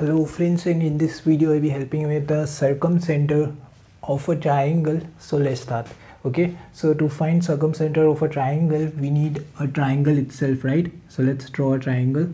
Hello friends, and in this video I'll be helping you with the circumcenter of a triangle. So let's start. Okay, so to find circumcenter of a triangle we need a triangle itself, right? So let's draw a triangle.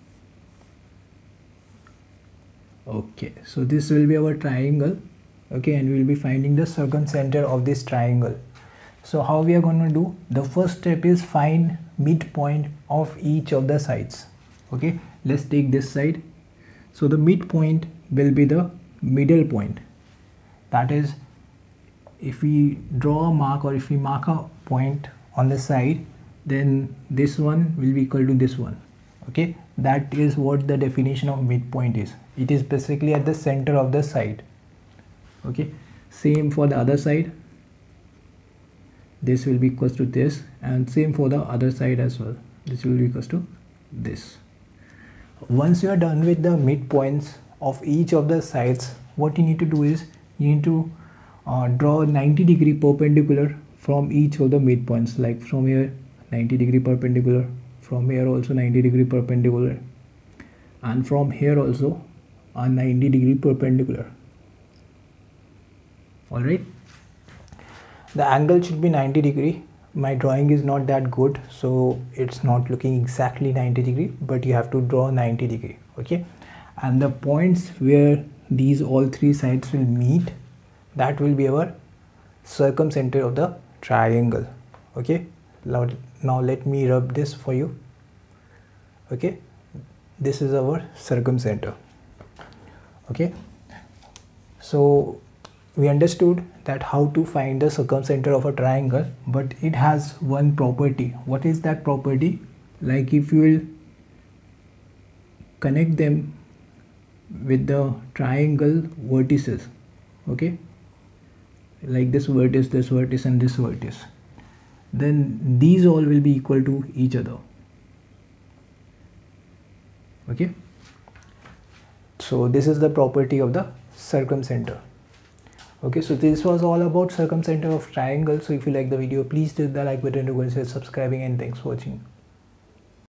Okay, so this will be our triangle. Okay, and we'll be finding the circumcenter of this triangle. So how we are going to do? The first step is find midpoint of each of the sides. Okay, let's take this side. So the midpoint will be the middle point. That is, if we draw a mark or if we mark a point on the side, then this one will be equal to this one. Okay, that is what the definition of midpoint is. It is basically at the center of the side. Okay, same for the other side. This will be equal to this, and same for the other side as well. This will be equal to this. Once you are done with the midpoints of each of the sides, what you need to do is you need to draw 90-degree perpendicular from each of the midpoints. Like from here 90-degree perpendicular, from here also 90-degree perpendicular, and from here also a 90-degree perpendicular. Alright, the angle should be 90-degree. My drawing is not that good, so it's not looking exactly 90-degree, but you have to draw 90-degree. Okay, and the points where these all three sides will meet, that will be our circumcenter of the triangle. Okay, now let me rub this for you. Okay, this is our circumcenter. Okay, so we understood that how to find the circumcenter of a triangle, but it has one property. What is that property? Like if you will connect them with the triangle vertices, okay, like this vertex and this vertex, then these all will be equal to each other. Okay, so this is the property of the circumcenter. Okay, so this was all about circumcenter of triangle. So if you like the video, please hit the like button to consider subscribing, and thanks for watching.